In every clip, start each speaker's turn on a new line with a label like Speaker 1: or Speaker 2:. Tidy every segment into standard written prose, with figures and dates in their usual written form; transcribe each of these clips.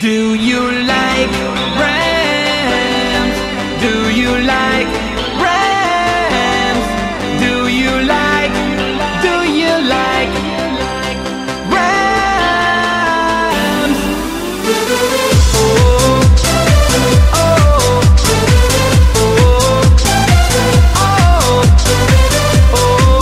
Speaker 1: Do you like Rams? Do you like Rams? Do you like Rams? Oh, oh, oh, oh,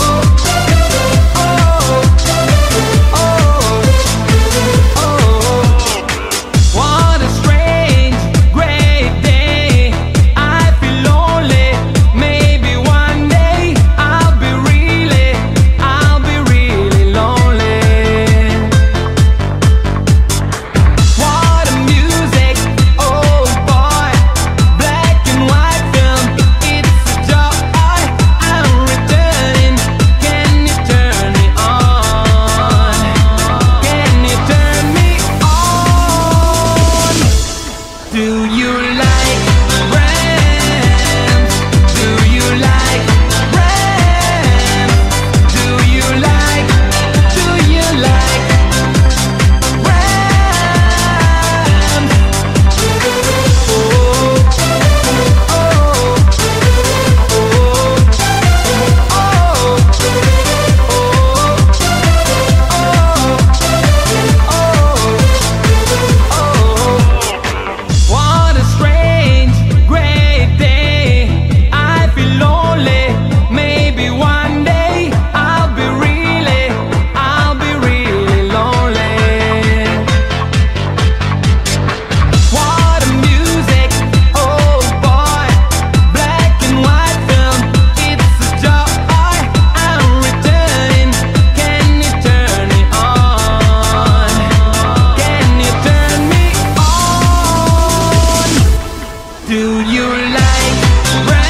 Speaker 1: oh, oh, oh. What a strange, great day. I feel lonely. Maybe one day I'll be really lonely. What a music, oh boy. Black and white film, it's a joy. I'm returning. Can you turn me on? Can you turn me on? Do you like Rams? Do you like Rams? Do you like Rams? Oh, oh, what a strange, great day. I feel lonely. Maybe one day I'll be really lonely. What a music, oh boy. Black and white film, it's a joy. I'm returning. Can you turn me on? Can you turn me on? Do you like Rams?